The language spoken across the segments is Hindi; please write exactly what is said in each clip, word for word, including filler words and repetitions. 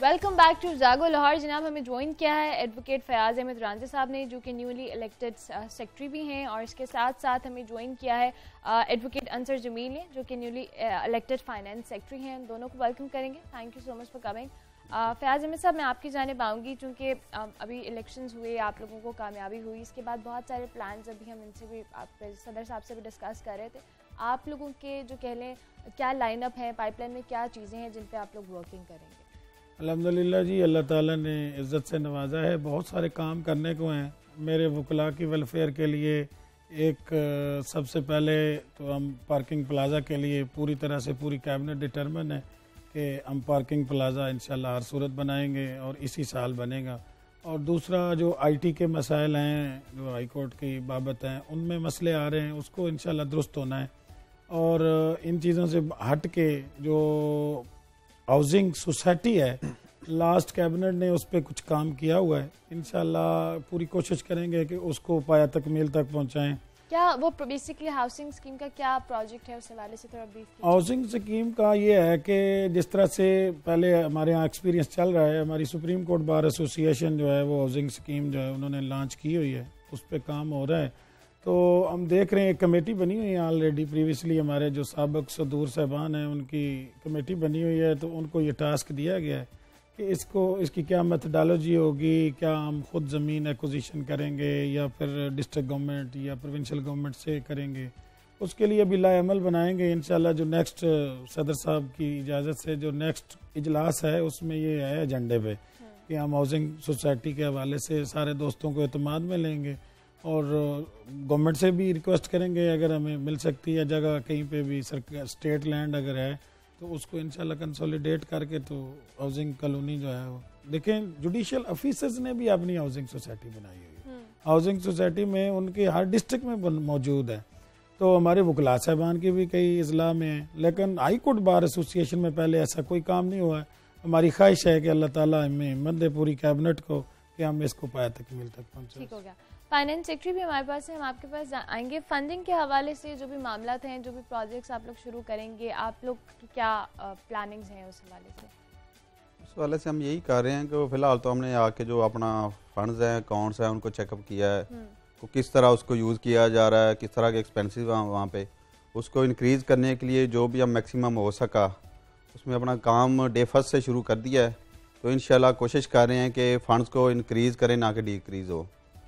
वेलकम बैक टू जागो लाहौर। जनाब हमें ज्वाइन किया है एडवोकेट फयाज अहमद रांझा साहब ने, जो कि न्यूली इलेक्टेड सेक्रेटरी भी हैं, और इसके साथ साथ हमें ज्वाइन किया है एडवोकेट अंसर जमील ने, जो कि न्यूली इलेक्टेड फाइनेंस सेक्रेटरी हैं। दोनों को वेलकम करेंगे। Thank you so much for coming. Fayaz Ahmed साहब, मैं आपकी जानिब आऊँगी क्योंकि अभी इलेक्शंस हुए, आप लोगों को कामयाबी हुई, इसके बाद बहुत सारे प्लान्स अभी हम इनसे भी आप सदर साहब से भी डिस्कस कर रहे थे। आप लोगों के जो कह लें क्या लाइनअप है, पाइपलाइन में क्या चीज़ें हैं जिन पर आप लोग वर्किंग करेंगे? अल्हम्दुलिल्लाह जी, अल्लाह ताला ने इज़्ज़त से नवाजा है। बहुत सारे काम करने को हैं मेरे वकला की वेलफेयर के लिए। एक सबसे पहले तो हम पार्किंग प्लाज़ा के लिए पूरी तरह से पूरी कैबिनेट डिटर्मिन है कि हम पार्किंग प्लाज़ा इंशाल्लाह हर सूरत बनाएंगे और इसी साल बनेगा। और दूसरा जो आईटी के मसाइल हैं जो हाई कोर्ट की बाबत हैं, उनमें मसले आ रहे हैं, उसको इंशाल्लाह दुरुस्त होना है। और इन चीज़ों से हट के जो हाउसिंग सोसाइटी है, लास्ट कैबिनेट ने उस पर कुछ काम किया हुआ है, इंशाल्लाह पूरी कोशिश करेंगे कि उसको पाया तकमील तक पहुंचाएं। क्या वो बेसिकली हाउसिंग स्कीम का क्या प्रोजेक्ट है, उस हवाले से थोड़ा ब्रीफ कीजिए। हाउसिंग स्कीम का ये है कि जिस तरह से पहले हमारे यहाँ एक्सपीरियंस चल रहा है, हमारी सुप्रीम कोर्ट बार एसोसिएशन जो है वो हाउसिंग स्कीम जो है उन्होंने लॉन्च की हुई है, उस पर काम हो रहा है। तो हम देख रहे हैं, एक कमेटी बनी हुई है ऑलरेडी। प्रीवियसली हमारे जो साबिक सदूर साहबान हैं उनकी कमेटी बनी हुई है, तो उनको ये टास्क दिया गया है कि इसको इसकी क्या मेथडोलॉजी होगी, क्या हम खुद ज़मीन एक्विजिशन करेंगे या फिर डिस्ट्रिक्ट गवर्नमेंट या प्रोविंशियल गवर्नमेंट से करेंगे, उसके लिए भी लाएमल बनाएंगे इंशाल्लाह। जो नेक्स्ट सदर साहब की इजाज़त से जो नेक्स्ट इजलास है उसमें ये है एजेंडे पे कि हम हाउसिंग सोसाइटी के हवाले से सारे दोस्तों को एतमाद में लेंगे और गवर्नमेंट से भी रिक्वेस्ट करेंगे अगर हमें मिल सकती है जगह कहीं पे भी सरकार स्टेट लैंड अगर है तो उसको इंशाल्लाह कंसोलिडेट करके तो हाउसिंग कॉलोनी जो है वो देखें। जुडिशियल ऑफिसर्स ने भी अपनी हाउसिंग सोसाइटी बनाई हुई है, हाउसिंग सोसाइटी में उनके हर डिस्ट्रिक्ट में मौजूद है। तो हमारे वकला साहबान की भी कई इजला में है, लेकिन हाई कोर्ट बार एसोसिएशन में पहले ऐसा कोई काम नहीं हुआ है। हमारी ख्वाहिश है कि अल्लाह ताला हमें हिम्मत दे पूरी कैबिनेट को कि हम इसको पाया तकमील तक पहुँचे। ठीक हो गया। फाइनेंस सेक्रेटरी भी हमारे पास है, हम आपके पास आएंगे। फंडिंग के हवाले से जो भी मामला हैं, जो भी प्रोजेक्ट्स आप लोग शुरू करेंगे, आप लोग की क्या प्लानिंग्स हैं उस हवाले से? उस हवाले से हम यही कर रहे हैं कि फ़िलहाल तो हमने आके जो अपना फंड्स हैं, अकाउंट्स हैं, उनको चेकअप किया है, तो किस तरह उसको यूज़ किया जा रहा है, किस तरह के एक्सपेंसिव वहाँ वहाँ पे उसको इंक्रीज़ करने के लिए जो भी हम मैक्सिमम हो सका उसमें अपना काम डे फर्स्ट से शुरू कर दिया है। तो इंशाल्लाह कोशिश कर रहे हैं कि फ़ंड्स को इंक्रीज़ करें, ना कि डिक्रीज़ हो।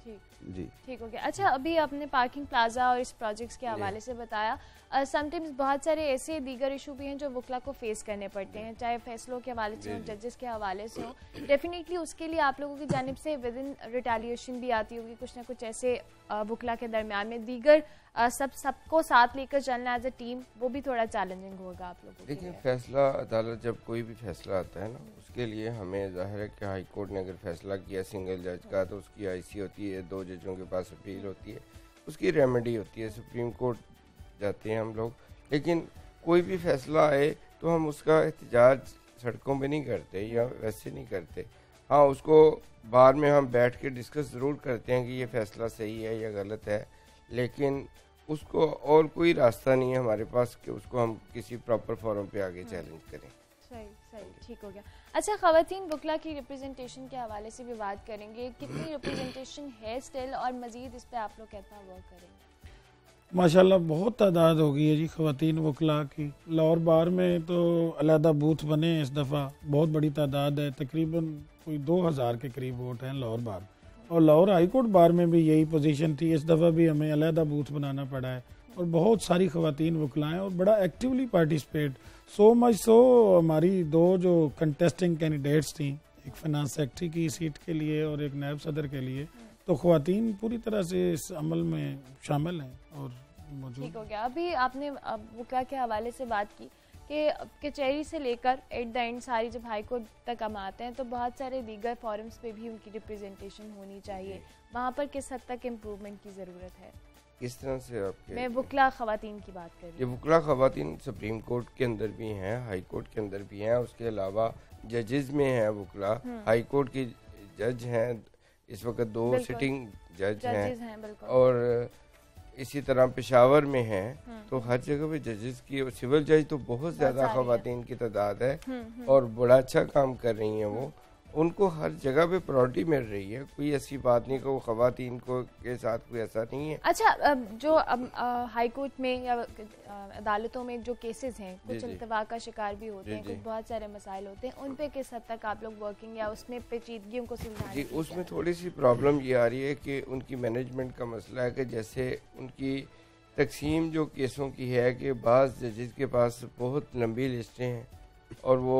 जी ठीक हो गया। अच्छा, अभी आपने पार्किंग प्लाजा और इस प्रोजेक्ट्स के हवाले से बताया, समटाइम्स uh, बहुत सारे ऐसे दीगर इशू भी हैं जो वकला को फेस करने पड़ते हैं, चाहे फैसलों के हवाले से हो, जजेस के हवाले से हो। डेफिनेटली उसके लिए आप लोगों की जानिब से विद इन रिटेलिएशन भी आती होगी, कुछ ना कुछ ऐसे वकला के दरमियान में दीगर uh, सब सबको साथ लेकर चलना एज ए टीम, वो भी थोड़ा चैलेंजिंग होगा आप लोगों को। देखिए, फैसला अदालत जब कोई भी फैसला आता है ना, उसके लिए हमें जाहिर है कि हाई कोर्ट ने अगर फैसला किया सिंगल जज का तो उसकी आईसी होती है, दो जजों के पास अपील होती है, उसकी रेमेडी होती है, सुप्रीम कोर्ट जाते हैं हम लोग। लेकिन कोई भी फैसला आए तो हम उसका एहतजाज सड़कों पे नहीं करते या वैसे नहीं करते। हाँ, उसको बाद में हम बैठ के डिस्कस ज़रूर करते हैं कि ये फैसला सही है या गलत है, लेकिन उसको और कोई रास्ता नहीं है हमारे पास कि उसको हम किसी प्रॉपर फोरम पे आगे चैलेंज करें। सही सही ठीक हो गया। अच्छा, ख़वातीन वकला की रिप्रेजेंटेशन के हवाले से भी बात करेंगे, कितनी रिप्रेजेंटेशन है स्टिल, और मजीद इस पर आप लोग कितना वर्क करेंगे? माशाल्लाह बहुत तादाद हो गई है जी ख़वातीन वकला की। लाहौर बार में तो अलहदा बूथ बने हैं इस दफ़ा, बहुत बड़ी तादाद है, तकरीबन कोई दो हज़ार के करीब वोट हैं लाहौर बार। और लाहौर हाई कोर्ट बार में भी यही पोजीशन थी, इस दफ़ा भी हमें अलहदा बूथ बनाना पड़ा है और बहुत सारी ख़वातीन वकलाएँ और बड़ा actively participate. So much so हमारी दो जो कंटेस्टिंग कैंडिडेट्स थी, एक फाइनेंस सेक्रेटरी की सीट के लिए और एक नायब सदर के लिए, तो ख़वातीन पूरी तरह से इस अमल में शामिल हैं और मौजूद। ठीक हो गया। अभी आपने वकला के हवाले से बात की कि कचहरी से लेकर एट द एंड सारी जब हाई कोर्ट तक हम आते हैं तो बहुत सारे दीगर फॉरम्स पे भी उनकी रिप्रेजेंटेशन होनी चाहिए, वहाँ पर किस हद तक इम्प्रूवमेंट की ज़रूरत है? किस तरह से आप? मैं वकला ख़वातीन की बात कर रही हूँ। ये वकला ख़वातीन सुप्रीम कोर्ट के अंदर भी हैं, हाई कोर्ट के अंदर भी हैं, उसके अलावा जजेस में हैं वकला, हाई कोर्ट के जज हैं, इस वक्त दो सिटिंग जज हैं, हैं और इसी तरह पेशावर में है तो हर जगह पे जजेस की, सिविल जज तो बहुत ज्यादा खवातीन की तादाद है और बड़ा अच्छा काम कर रही हैं वो, उनको हर जगह पे प्रायोरिटी मिल रही है। कोई ऐसी बात नहीं कि वो खवातीन को के साथ कोई ऐसा नहीं है। अच्छा, जो हाई कोर्ट में या अदालतों में जो केसेस हैं, कुछ इल्तवा का शिकार भी होते हैं, कुछ बहुत सारे मसाइल होते हैं, उन पे किस हद तक आप लोग वर्किंग या उसमें पेचीदगियों को सुलझाने जी, उसमें थोड़ी सी प्रॉब्लम ये आ रही है कि उनकी मैनेजमेंट का मसला है कि जैसे उनकी तकसीम जो केसों की है कि बाज़ जजेस के पास बहुत लंबी लिस्टें हैं और वो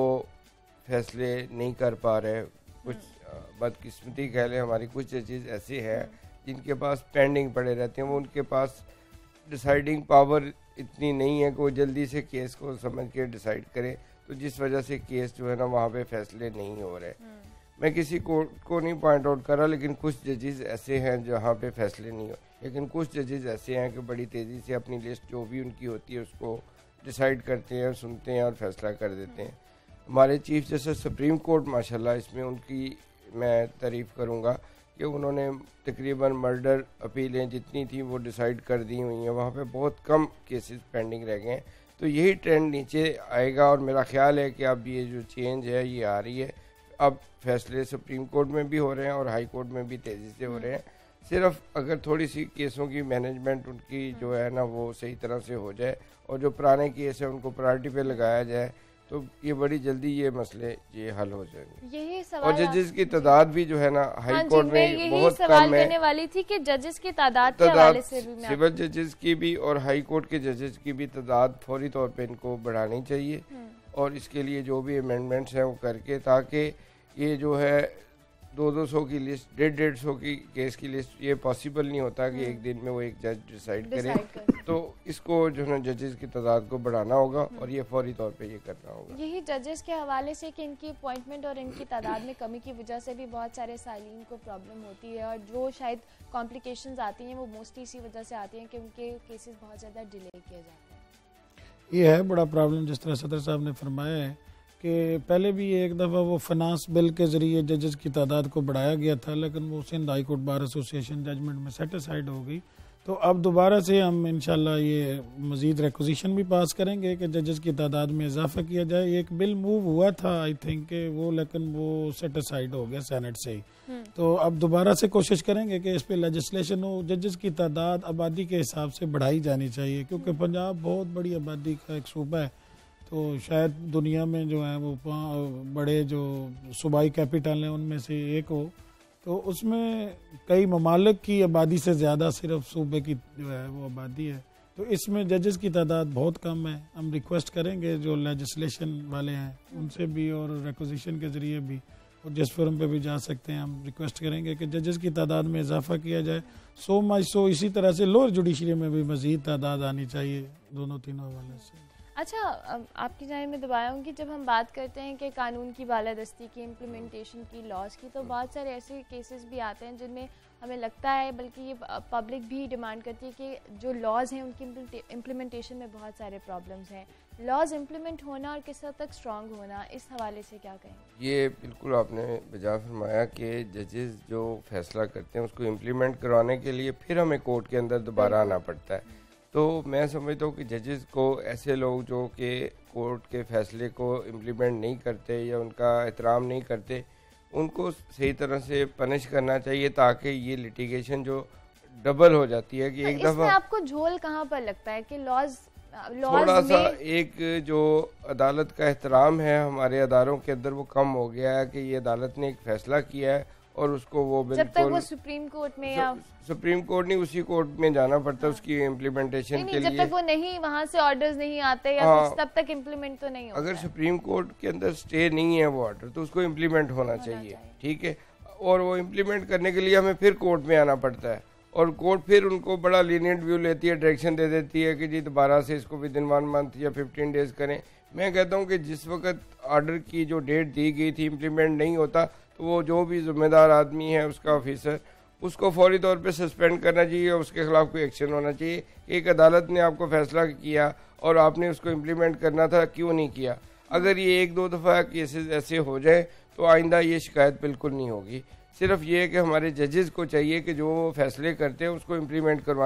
फैसले नहीं कर पा रहे। कुछ बदकिस्मती कह लें, हमारी कुछ जजेस ऐसे हैं जिनके पास पेंडिंग पड़े रहते हैं, वो उनके पास डिसाइडिंग पावर इतनी नहीं है कि वो जल्दी से केस को समझ के डिसाइड करे, तो जिस वजह से केस जो है ना वहाँ पे फैसले नहीं हो रहे। मैं किसी कोर्ट को नहीं पॉइंट आउट कर रहा, लेकिन कुछ जजेस ऐसे हैं जहाँ पे फैसले नहीं हो, लेकिन कुछ जजेस ऐसे हैं कि बड़ी तेज़ी से अपनी लिस्ट जो भी उनकी होती है उसको डिसाइड करते हैं, सुनते हैं और फैसला कर देते हैं। हमारे चीफ जस्टिस सुप्रीम कोर्ट माशाल्लाह, इसमें उनकी मैं तारीफ़ करूँगा कि उन्होंने तकरीबन मर्डर अपीलें जितनी थी वो डिसाइड कर दी हुई हैं, वहाँ पे बहुत कम केसेस पेंडिंग रह गए हैं। तो यही ट्रेंड नीचे आएगा और मेरा ख्याल है कि अब ये जो चेंज है ये आ रही है। अब फैसले सुप्रीम कोर्ट में भी हो रहे हैं और हाई कोर्ट में भी तेज़ी से हो रहे हैं। सिर्फ अगर थोड़ी सी केसों की मैनेजमेंट उनकी जो है ना वो सही तरह से हो जाए और जो पुराने केस है उनको प्रायोरिटी पे लगाया जाए तो ये बड़ी जल्दी ये मसले ये हल हो जाएंगे। यही सवाल और जजेस की तादाद भी जो है ना हाई कोर्ट में बहुत सवाल कम है। करने वाली थी कि जजेस की तादाद के हवाले से भी मैं सिविल जजेस की भी और हाई कोर्ट के जजेस की भी तादाद फौरी तौर पे इनको बढ़ानी चाहिए और इसके लिए जो भी अमेंडमेंट्स हैं वो करके, ताकि ये जो है दो दो सौ की लिस्ट, डेढ़ डेढ़ सौ की केस की लिस्ट, ये पॉसिबल नहीं होता कि एक दिन में वो एक जज डिसाइड करे। तो इसको जो है जजेस की तादाद को बढ़ाना होगा और ये फौरी तौर पे ये करना होगा। यही जजेस के हवाले से कि इनकी अपॉइंटमेंट और इनकी तादाद में कमी की वजह से भी बहुत सारे सालीन को प्रॉब्लम होती है और जो शायद कॉम्प्लिकेशंस आती हैं वो मोस्टली इसी वजह से आती हैं कि उनके केसेस बहुत ज़्यादा डिले किए जाते हैं। ये है बड़ा प्रॉब्लम, जिस तरह सदर साहब ने फरमाया है कि पहले भी एक दफ़ा वो फाइनेंस बिल के ज़रिए जजेस की तादाद को बढ़ाया गया था, लेकिन वो Sindh high court bar association judgment में सेटिसाइड हो गई। तो अब दोबारा से हम इंशाल्लाह ये मज़ीद रिक्वेजिशन भी पास करेंगे कि जजेस की तादाद में इजाफा किया जाए। एक बिल मूव हुआ था आई थिंक वो, लेकिन वो सेटिसाइड हो गया सेनेट से ही। तो अब दोबारा से कोशिश करेंगे कि इस पे लेजिस्लेशन हो, जजेस की तादाद आबादी के हिसाब से बढ़ाई जानी चाहिए, क्योंकि पंजाब बहुत बड़ी आबादी का एक सूबा है। तो शायद दुनिया में जो है वो बड़े जो सूबाई कैपिटल हैं उनमें से एक हो, तो उसमें कई ममालिक की आबादी से ज़्यादा सिर्फ सूबे की जो है वो आबादी है। तो इसमें जजेस की तादाद बहुत कम है। हम रिक्वेस्ट करेंगे जो लेजिस्लेशन वाले हैं उनसे भी और रिक्वेजिशन के ज़रिए भी और जिस फोरम पे भी जा सकते हैं, हम रिक्वेस्ट करेंगे कि जजेस की तादाद में इजाफा किया जाए। सो मच सो इसी तरह से लोअर जुडिशरी में भी मज़ीद तादाद आनी चाहिए दोनों तीनों वाले से। अच्छा, आपकी जानिब में दबाया हूँ कि जब हम बात करते हैं कि कानून की बालादस्ती की, इम्प्लीमेंटेशन की, लॉज की, तो बहुत सारे ऐसे केसेस भी आते हैं जिनमें हमें लगता है, बल्कि ये पब्लिक भी डिमांड करती है कि जो लॉज हैं उनकी इम्प्लीमेंटेशन में बहुत सारे प्रॉब्लम्स हैं। लॉज इम्प्लीमेंट होना और किस हद तक स्ट्रॉन्ग होना, इस हवाले से क्या कहेंगे? ये बिल्कुल आपने बजा फरमाया कि जजेस जो फैसला करते हैं उसको इम्प्लीमेंट करवाने के लिए फिर हमें कोर्ट के अंदर दोबारा आना पड़ता है। तो मैं समझता हूँ कि जजेस को ऐसे लोग जो कि कोर्ट के फैसले को इम्प्लीमेंट नहीं करते या उनका एहतराम नहीं करते, उनको सही तरह से पनिश करना चाहिए, ताकि ये लिटिगेशन जो डबल हो जाती है कि तो एक दफ़ा आपको झोल कहाँ पर लगता है कि लॉज थोड़ा सा एक जो अदालत का एहतराम है हमारे अदारों के अंदर वो कम हो गया है कि ये अदालत ने एक फैसला किया है और उसको वो जब तक वो सुप्रीम कोर्ट में या सुप्रीम कोर्ट नहीं उसी कोर्ट में जाना पड़ता है उसकी इम्प्लीमेंटेशन के लिए। जब तक वो नहीं वहाँ से ऑर्डर्स नहीं आते या हाँ, तब तक इम्प्लीमेंट तो नहीं होता। अगर सुप्रीम कोर्ट के अंदर स्टे नहीं है वो ऑर्डर तो उसको इम्प्लीमेंट होना चाहिए, ठीक है। और वो इम्प्लीमेंट करने के लिए हमें फिर कोर्ट में आना पड़ता है और कोर्ट फिर उनको बड़ा लीनियंट व्यू लेती है, डायरेक्शन दे देती है कि जी दोबारा से इसको विद इन वन मंथ या फिफ्टीन डेज करें। मैं कहता हूँ कि जिस वक्त ऑर्डर की जो डेट दी गई थी इम्प्लीमेंट नहीं होता तो वो जो भी जिम्मेदार आदमी है उसका ऑफिसर उसको फौरी तौर पे सस्पेंड करना चाहिए और उसके खिलाफ कोई एक्शन होना चाहिए। एक अदालत ने आपको फैसला किया और आपने उसको इम्प्लीमेंट करना था, क्यों नहीं किया? अगर ये एक दो दफ़ा केसेस ऐसे हो जाए तो आइंदा ये शिकायत बिल्कुल नहीं होगी। सिर्फ ये कि हमारे जजेस को चाहिए कि जो फैसले करते हैं उसको इम्प्लीमेंट करवाएं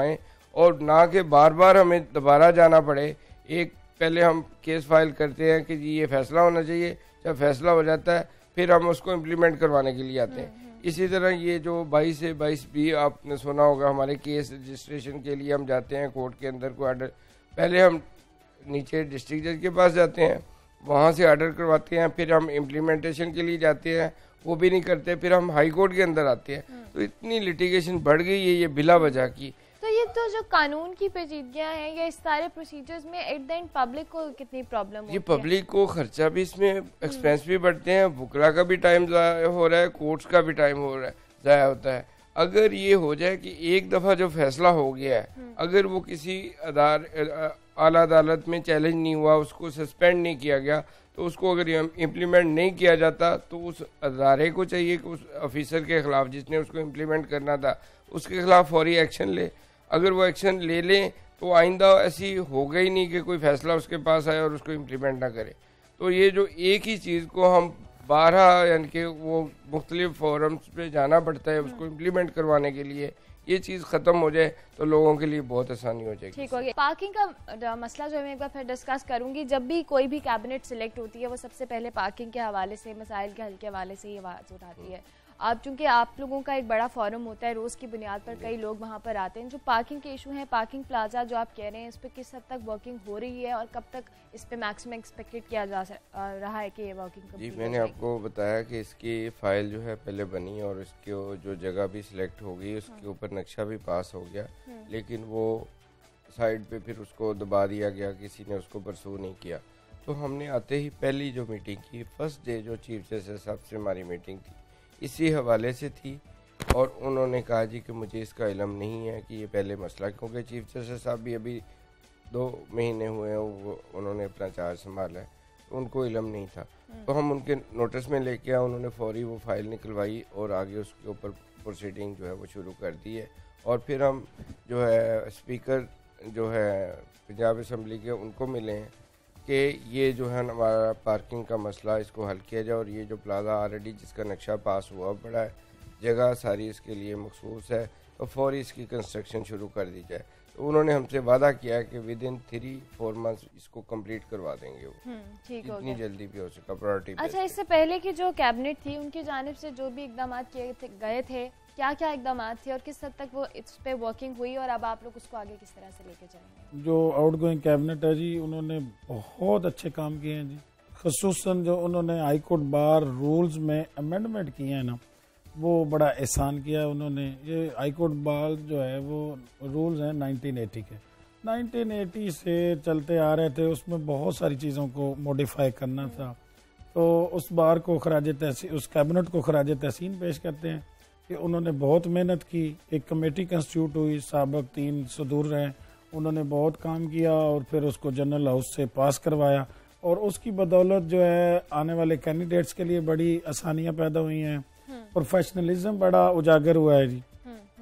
और ना कि बार बार हमें दोबारा जाना पड़े। एक पहले हम केस फाइल करते हैं कि जी ये फैसला होना चाहिए, जब फैसला हो जाता है फिर हम उसको इम्प्लीमेंट करवाने के लिए आते हैं। इसी तरह ये जो बाईस से बाईस बी आपने सुना होगा, हमारे केस रजिस्ट्रेशन के लिए हम जाते हैं कोर्ट के अंदर को ऑर्डर, पहले हम नीचे डिस्ट्रिक्ट जज के पास जाते हैं, वहाँ से ऑर्डर करवाते हैं, फिर हम इम्प्लीमेंटेशन के लिए जाते हैं, वो भी नहीं करते, फिर हम हाई कोर्ट के अंदर आते हैं। तो इतनी लिटिगेशन बढ़ गई है ये बिला वजह की। तो ये तो जो कानून की पेचीदगियां हैं या इस सारे प्रोसीजर्स में एट द एंड पब्लिक को कितनी प्रॉब्लम होती है? ये पब्लिक को खर्चा भी, इसमें एक्सपेंस भी बढ़ते हैं, बुकरा का भी टाइम ज़ाया हो रहा है, कोर्ट्स का भी टाइम हो रहा है, ज़ाया होता है। अगर ये हो जाए कि एक दफ़ा जो फैसला हो गया है, अगर वो किसी अदार आला अदालत में चैलेंज नहीं हुआ, उसको सस्पेंड नहीं किया गया, तो उसको अगर इम्प्लीमेंट नहीं किया जाता तो उस अदारे को चाहिए कि उस ऑफिसर के खिलाफ जिसने उसको इम्प्लीमेंट करना था उसके खिलाफ फौरी एक्शन ले। अगर वो एक्शन ले लें तो आइंदा ऐसी होगा ही नहीं कि कोई फैसला उसके पास आए और उसको इम्प्लीमेंट ना करे। तो ये जो एक ही चीज़ को हम बारह यानी कि वो मुख्तलिफ फोरम्स पे जाना पड़ता है उसको इम्प्लीमेंट करवाने के लिए, ये चीज़ ख़त्म हो जाए तो लोगों के लिए बहुत आसानी हो जाएगी। ठीक हो गया। पार्किंग का मसला जो है मैं एक बार फिर डिस्कस करूंगी। जब भी कोई भी कैबिनेट सिलेक्ट होती है वो सबसे पहले पार्किंग के हवाले से, मसाइल के हल के हवाले से ये आवाज़ उठाती है। अब चूंकि आप लोगों का एक बड़ा फोरम होता है, रोज़ की बुनियाद पर कई लोग वहाँ पर आते हैं, जो पार्किंग के इशू हैं, पार्किंग प्लाजा जो आप कह रहे हैं, इस पर किस हद तक वर्किंग हो रही है और कब तक इस पर मैक्सिमम एक्सपेक्टेड किया जा रहा है कि ये वर्किंग? जी मैंने आपको बताया कि इसकी फ़ाइल जो है पहले बनी और इसकी जो जगह भी सिलेक्ट हो गई, उसके ऊपर नक्शा भी पास हो गया, लेकिन वो साइड पे फिर उसको दबा दिया गया, किसी ने उसको परसू नहीं किया। तो हमने आते ही पहली जो मीटिंग की, फर्स्ट डे जो चीफ जस्टिस साहब से हमारी मीटिंग थी इसी हवाले से थी, और उन्होंने कहा जी कि मुझे इसका इल्म नहीं है कि ये पहले मसला, क्योंकि चीफ जस्टिस साहब भी अभी दो महीने हुए हैं वो उन्होंने अपना चार्ज संभाला है, तो उनको इल्म नहीं था। तो हम उनके नोटिस में लेके आए, उन्होंने फौरी वो फाइल निकलवाई और आगे उसके ऊपर प्रोसीडिंग जो है वो शुरू कर दी है। और फिर हम जो है स्पीकर जो है पंजाब असम्बली के उनको मिले हैं कि ये जो है हमारा पार्किंग का मसला इसको हल किया जाए, और ये जो प्लाजा ऑलरेडी जिसका नक्शा पास हुआ पड़ा है, जगह सारी इसके लिए मखसूस है, तो फौरी इसकी कंस्ट्रक्शन शुरू कर दी जाए। तो उन्होंने हमसे वादा किया कि within three four months इसको कंप्लीट करवा देंगे वो, जितनी जल्दी भी हो सका प्रायोरिटी। अच्छा, इससे पहले की जो कैबिनेट थी उनकी जानिब से जो भी इकदाम किए गए थे, क्या क्या इकदाम थे और किस हद तक वो इस पे वर्किंग हुई, और अब आप लोग उसको आगे किस तरह से लेके चलेंगे? जो आउटगोइंग कैबिनेट है जी, उन्होंने बहुत अच्छे काम किए हैं जी। खसूसन जो उन्होंने हाई कोर्ट बार रूल्स में अमेंडमेंट किए हैं ना, वो बड़ा एहसान किया है उन्होंने। ये हाई कोर्ट बार जो है वो रूल्स हैं नाइनटीन एटी के, नाइनटीन एटी से चलते आ रहे थे, उसमें बहुत सारी चीज़ों को मॉडिफाई करना था। तो उस बार को खराज तहसीन, उस कैबिनेट को खराज तहसीन पेश करते हैं कि उन्होंने बहुत मेहनत की। एक कमेटी कंस्टिट्यूट हुई, साबक तीन सदूर रहे, उन्होंने बहुत काम किया और फिर उसको जनरल हाउस से पास करवाया, और उसकी बदौलत जो है आने वाले कैंडिडेट्स के लिए बड़ी आसानियां पैदा हुई हैं, प्रोफेशनलिज्म बड़ा उजागर हुआ है जी।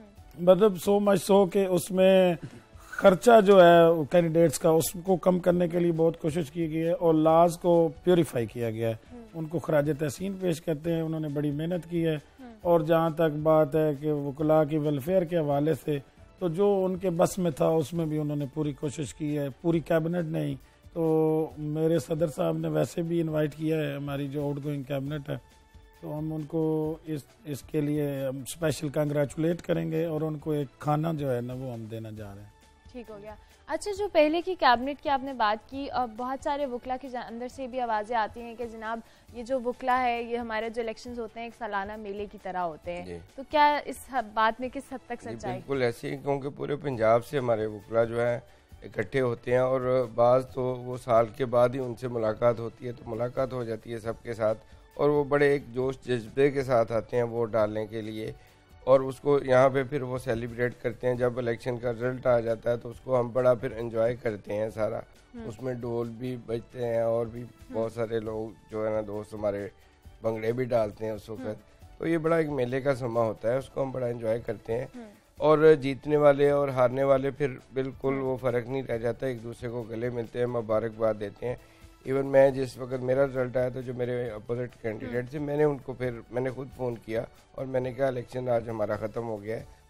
मतलब सो मच सो कि उसमें खर्चा जो है कैंडिडेट्स का उसको कम करने के लिए बहुत कोशिश की गई है, और लाज को प्योरीफाई किया गया है। उनको खराज तहसीन पेश करते हैं, उन्होंने बड़ी मेहनत की है। और जहाँ तक बात है कि वकला की वेलफेयर के हवाले से, तो जो उनके बस में था उसमें भी उन्होंने पूरी कोशिश की है, पूरी कैबिनेट ने ही। तो मेरे सदर साहब ने वैसे भी इनवाइट किया है हमारी जो आउटगोइंग कैबिनेट है, तो हम उनको इस इसके लिए हम स्पेशल कंग्रेचुलेट करेंगे और उनको एक खाना जो है ना वो हम देना जा रहे हैं। ठीक हो गया। अच्छा, जो पहले की कैबिनेट की आपने बात की, और बहुत सारे वकला के अंदर से भी आवाज़ें आती हैं कि जनाब ये जो वकला है ये हमारे जो इलेक्शंस होते हैं एक सालाना मेले की तरह होते हैं, तो क्या इस बात में किस हद तक सच्चाई? बिल्कुल ऐसे ही, क्योंकि पूरे पंजाब से हमारे वकला जो है इकट्ठे होते हैं, और बाज़ तो वो साल के बाद ही उनसे मुलाकात होती है, तो मुलाकात हो जाती है सबके साथ, और वो बड़े एक जोश जज्बे के साथ आते हैं वोट डालने के लिए, और उसको यहाँ पे फिर वो सेलिब्रेट करते हैं। जब इलेक्शन का रिजल्ट आ जाता है तो उसको हम बड़ा फिर एंजॉय करते हैं सारा, उसमें ढोल भी बजते हैं और भी बहुत सारे लोग जो है ना दोस्त हमारे भंगड़े भी डालते हैं उस वक्त। तो ये बड़ा एक मेले का समा होता है, उसको हम बड़ा एंजॉय करते हैं। और जीतने वाले और हारने वाले फिर बिल्कुल वो फ़र्क नहीं रह जाता, एक दूसरे को गले मिलते हैं, मुबारकबाद देते हैं। इवन मैं जिस वक्त मेरा रिजल्ट आया तो जो मेरे अपोजिट कैंडिडेट थे, मैंने उनको फिर मैंने खुद फ़ोन किया और मैंने कहा इलेक्शन आज हमारा ख़त्म हो गया है,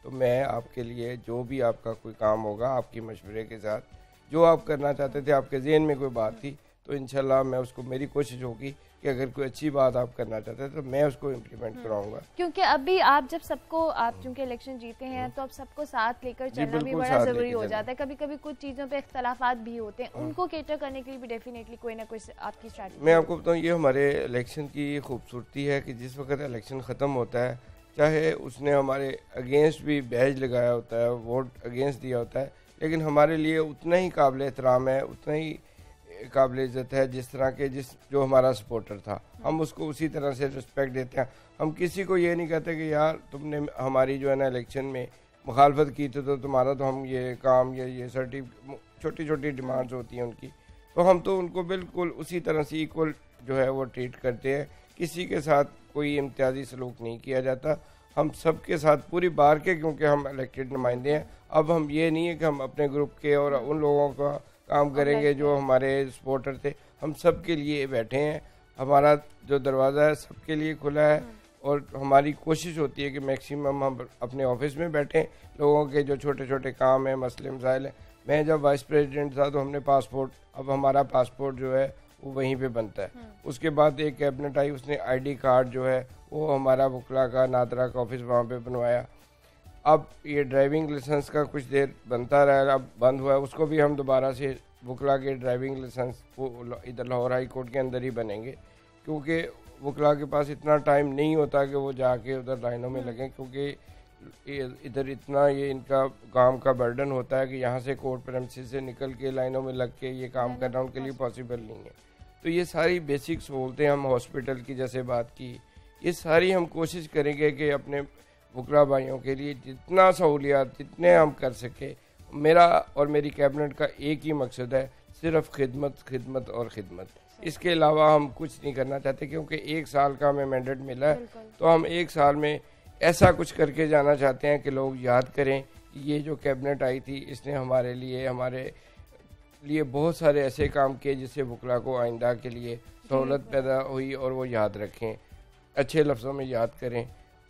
तो मैं आपके लिए जो भी आपका कोई काम होगा, आपकी मशवरे के साथ जो आप करना चाहते थे, आपके ज़हन में कोई बात थी, तो इंशाल्लाह मैं उसको, मेरी कोशिश होगी कि अगर कोई अच्छी बात आप करना चाहते हैं तो मैं उसको इम्प्लीमेंट कराऊंगा। क्योंकि अभी आप जब सबको, आप चूंकि इलेक्शन जीते हैं तो अब सबको साथ लेकर चलना भी बड़ा ज़रूरी हो जाता है। कभी कभी कुछ चीज़ों पे इख्तलाफात भी होते हैं, उनको केटर करने के लिए भी डेफिनेटली कोई ना कोई आपकी स्ट्रैटेजी। मैं आपको बताऊँ, ये हमारे इलेक्शन की खूबसूरती है कि जिस वक्त इलेक्शन ख़त्म होता है, चाहे उसने हमारे अगेंस्ट भी बैज लगाया होता है, वोट अगेंस्ट दिया होता है, लेकिन हमारे लिए उतना ही काबिल एहतराम है, उतना ही काबिल इज़्ज़त है जिस तरह के जिस जो हमारा सपोर्टर था, हम उसको उसी तरह से रिस्पेक्ट देते हैं। हम किसी को ये नहीं कहते कि यार तुमने हमारी जो है ना इलेक्शन में मुखालफत की थी तो तुम्हारा तो हम ये काम ये ये सर्टि छोटी छोटी डिमांड्स होती हैं उनकी, तो हम तो उनको बिल्कुल उसी तरह से इक्वल जो है वो ट्रीट करते हैं। किसी के साथ कोई इम्तियाजी सलूक नहीं किया जाता, हम सबके साथ पूरी बार के, क्योंकि हम इलेक्टेड नुमाइंदे हैं। अब हम ये नहीं है कि हम अपने ग्रुप के और उन लोगों का काम करेंगे जो हमारे सपोर्टर थे, हम सब के लिए बैठे हैं। हमारा जो दरवाज़ा है सबके लिए खुला है और हमारी कोशिश होती है कि मैक्सिमम हम अपने ऑफिस में बैठें, लोगों के जो छोटे छोटे काम हैं, मसले मसाइल हैं। मैं जब वाइस प्रेसिडेंट था तो हमने पासपोर्ट, अब हमारा पासपोर्ट जो है वो वहीं पे बनता है। उसके बाद एक कैबिनेट आई, उसने आईडी कार्ड जो है वो हमारा वकला का नादरा का ऑफिस वहाँ पे बनवाया। अब ये ड्राइविंग लाइसेंस का कुछ देर बनता रहा, अब बंद हुआ है, उसको भी हम दोबारा से वकला के ड्राइविंग लाइसेंस वो इधर लाहौर हाई कोर्ट के अंदर ही बनेंगे, क्योंकि वकला के पास इतना टाइम नहीं होता कि वो जाके उधर लाइनों में लगें, क्योंकि इधर इतना ये इनका काम का बर्डन होता है कि यहाँ से कोर्ट प्रेमिसेस से निकल के लाइनों में लग के ये काम करना उनके लिए पॉसिबल नहीं है। तो ये सारी बेसिक सहूलतें, हम हॉस्पिटल की जैसे बात की, ये सारी हम कोशिश करेंगे कि अपने वकला भाइयों के लिए जितना सहूलियात जितने हम कर सके। मेरा और मेरी कैबिनेट का एक ही मकसद है, सिर्फ खिदमत खिदमत और खिदमत। इसके अलावा हम कुछ नहीं करना चाहते, क्योंकि एक साल का हमें मैंडेट मिला है, तो हम एक साल में ऐसा कुछ करके जाना चाहते हैं कि लोग याद करें ये जो कैबिनेट आई थी इसने हमारे लिए हमारे लिए बहुत सारे ऐसे काम किए जिससे वकला को आइंदा के लिए सहूलत पैदा हुई, और वो याद रखें, अच्छे लफ्ज़ों में याद करें,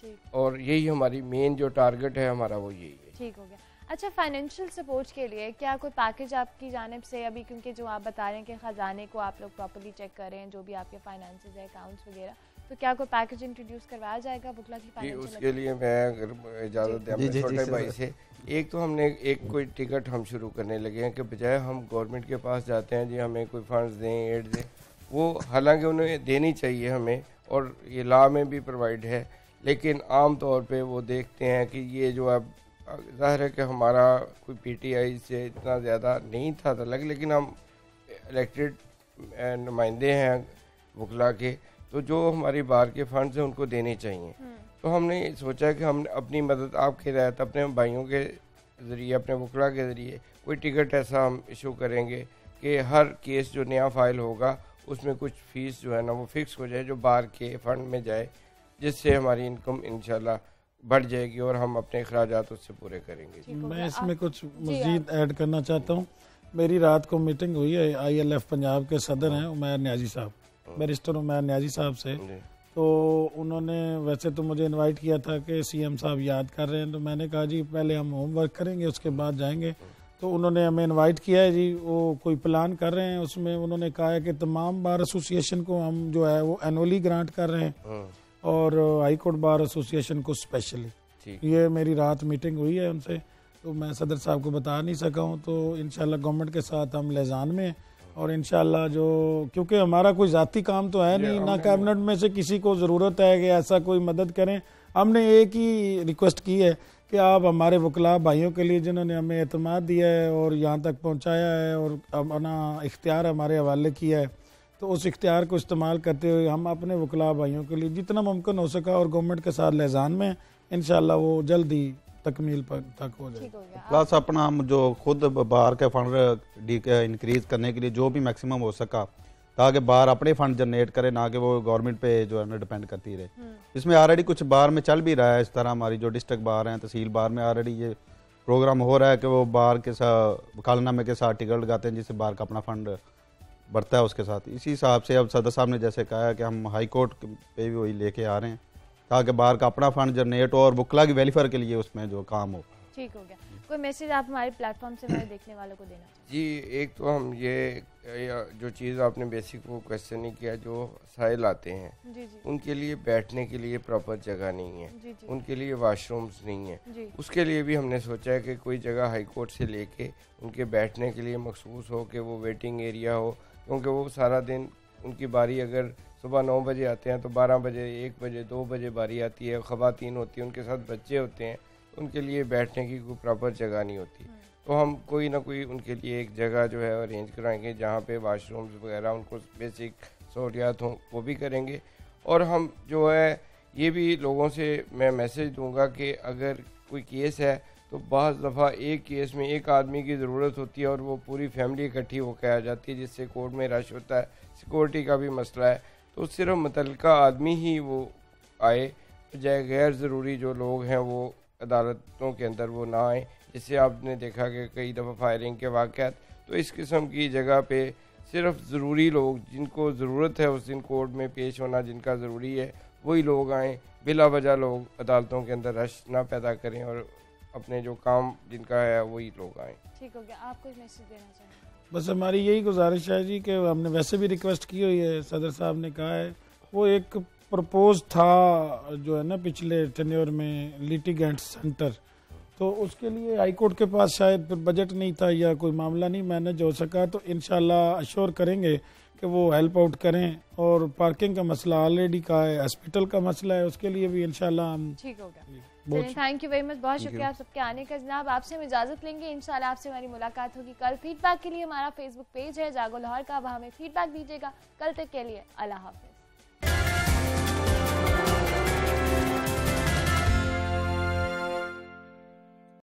और यही हमारी मेन जो टारगेट है हमारा वो यही है। ठीक हो गया। अच्छा, फाइनेंशियल सपोर्ट के लिए क्या कोई पैकेज आपकी जानिब से, अभी क्योंकि जो आप बता रहे हैं कि ख़जाने को आप लोग प्रॉपर्ली चेक कर रहे हैं, जो भी आपके फाइनेंसेस है, अकाउंट्स वगैरह, तो क्या कोई पैकेज इंट्रोड्यूस करवाया जाएगा वकला की फाइनेंशियल? उसके लिए मैं अगर इजाज़त दें अपने छोटे भाई से, एक तो हमने एक कोई टिकट हम शुरू करने लगे हैं कि बजाय हम गवर्नमेंट के पास जाते हैं जी हमें कोई फंड्स दें, एड दें, वो हालांकि उन्हें देनी चाहिए हमें और ये लॉ में भी प्रोवाइड है, लेकिन आम तौर पे वो देखते हैं कि ये जो अब ज़ाहिर है कि हमारा कोई पीटीआई से इतना ज़्यादा नहीं था तलक, लेकिन हम इलेक्टेड नुमाइंदे हैं वकला के, तो जो हमारी बार के फंड्स हैं उनको देने चाहिए। तो हमने सोचा कि हम अपनी मदद आपके रहत अपने भाइयों के ज़रिए, अपने वकला के ज़रिए कोई टिकट ऐसा हम इशू करेंगे कि हर केस जो नया फाइल होगा उसमें कुछ फ़ीस जो है ना वो फिक्स हो जाए, जो बार के फंड में जाए, जिससे हमारी इनकम इंशाल्लाह बढ़ जाएगी और हम अपने अखराजात उससे पूरे करेंगे। मैं इसमें कुछ मज़ीद ऐड करना चाहता हूँ। मेरी रात को मीटिंग हुई है आई एल एफ पंजाब के सदर हैं उमैर न्याजी साहब, बैरिस्टर उमैर न्याजी साहब से, तो उन्होंने वैसे तो मुझे इनवाइट किया था कि सीएम साहब याद कर रहे हैं, तो मैंने कहा जी पहले हम होमवर्क करेंगे उसके बाद जाएंगे। तो उन्होंने हमें इनवाइट किया है जी, वो कोई प्लान कर रहे हैं, उसमें उन्होंने कहा है कि तमाम बार एसोसिएशन को हम जो है वो एनुअली ग्रांट कर रहे हैं और हाई कोर्ट बार एसोसिएशन को स्पेशली। ये मेरी रात मीटिंग हुई है उनसे, तो मैं सदर साहब को बता नहीं सका हूँ, तो इंशाल्लाह गवर्नमेंट के साथ हम लेजान में, और इंशाल्लाह जो, क्योंकि हमारा कोई ज़ाती काम तो है नहीं, ना कैबिनेट में से किसी को ज़रूरत है कि ऐसा कोई मदद करें। हमने एक ही रिक्वेस्ट की है कि आप हमारे वकला भाइयों के लिए जिन्होंने हमें एतमाद दिया है और यहाँ तक पहुँचाया है और अपना इख्तियार हमारे हवाले किया है, तो उस इख्तियार को इस्तेमाल करते हुए हम अपने वकला भाइयों के लिए जितना मुमकिन हो सका और गवर्नमेंट के साथ लेजान में इंशाल्लाह वो जल्दी तकमील पर तक हो जाए। प्लस अपना हम जो खुद बार के फंड इंक्रीज करने के लिए जो भी मैक्सिमम हो सका, ताकि बार अपने फंड जनरेट करे, ना कि वो गवर्नमेंट पे जो है ना डिपेंड करती रहे। इसमें ऑलरेडी कुछ बार में चल भी रहा है, इस तरह हमारी जो डिस्ट्रिक्ट बार हैं, तहसील बार में ऑलरेडी ये प्रोग्राम हो रहा है कि वो बार के साथ वकालतनामे के साथ टिकट लगाते हैं, जिससे बार का अपना फंड बढ़ता है उसके साथ। इसी हिसाब से अब सदर साहब ने जैसे कहा है कि हम हाई कोर्ट पे भी वही लेके आ रहे हैं ताकि बाहर का अपना फंड जनरेट हो और वकला की वेलफेयर के लिए उसमें जो काम हो। ठीक हो गया। कोई मैसेज आप हमारे प्लेटफॉर्म से हमारे देखने वालों को देना चाहिए? जी, एक तो हम ये जो चीज़ आपने बेसिक वो क्वेश्चन नहीं किया, जो साहिल आते हैं जी जी उनके लिए बैठने के लिए प्रॉपर जगह नहीं है, जी जी उनके लिए वाशरूम्स नहीं है। जी उसके लिए भी हमने सोचा है कि कोई जगह हाई कोर्ट से लेके उनके बैठने के लिए मखसूस हो, कि वो वेटिंग एरिया हो, क्योंकि वो सारा दिन उनकी बारी अगर सुबह नौ बजे आते हैं तो बारह बजे, एक बजे, दो बजे बारी आती है। ख़वातीन होती हैं, उनके साथ बच्चे होते हैं, उनके लिए बैठने की कोई प्रॉपर जगह नहीं होती। तो हम कोई ना कोई उनके लिए एक जगह जो है अरेंज कराएंगे जहाँ पे वाशरूम्स वगैरह उनको बेसिक सहूलियात हों, वो भी करेंगे। और हम जो है ये भी लोगों से मैं मैसेज दूंगा कि अगर कोई केस है तो बाज़ दफ़ा एक केस में एक आदमी की ज़रूरत होती है और वो पूरी फैमिली इकट्ठी होकर आ जाती है, जिससे कोर्ट में रश होता है, सिक्योरिटी का भी मसला है। तो सिर्फ मुतल्लिका आदमी ही वो आए, बजाय गैर ज़रूरी जो लोग हैं वो अदालतों के अंदर वो ना आए, जिससे आपने देखा कि कई दफ़ा फायरिंग के वाक़यात। तो इस किस्म की जगह पे सिर्फ ज़रूरी लोग, जिनको ज़रूरत है उस दिन कोर्ट में पेश होना, जिनका ज़रूरी है, वही लोग आएँ। बिला वजह लोग अदालतों के अंदर रश ना पैदा करें और अपने जो काम जिनका है वही लोग आएँ। ठीक हो गया। आप कुछ मैसेज देना चाहेंगे? बस हमारी यही गुजारिश है जी कि हमने वैसे भी रिक्वेस्ट की हुई है, सदर साहब ने कहा है, वो एक प्रपोज था जो है ना पिछले टेन्योर में लिटिगेंट सेंटर, तो उसके लिए हाई कोर्ट के पास शायद बजट नहीं था या कोई मामला नहीं मैनेज हो सका। तो इंशाल्लाह अश्योर करेंगे कि वो हेल्प आउट करें। और पार्किंग का मसला ऑलरेडी का है, हॉस्पिटल का मसला है, उसके लिए भी इंशाल्लाह हम। ठीक हो गया। चलिए, थैंक यू वेरी मच, बहुत शुक्रिया आप सबके आने का। जनाब आपसे हम इजाज़त लेंगे, इंशाल्लाह आपसे हमारी मुलाकात होगी कल। फीडबैक के लिए हमारा फेसबुक पेज है जागो लाहौर का, वहाँ हमें फीडबैक दीजिएगा। कल तक के लिए अल्लाह हाफिज़।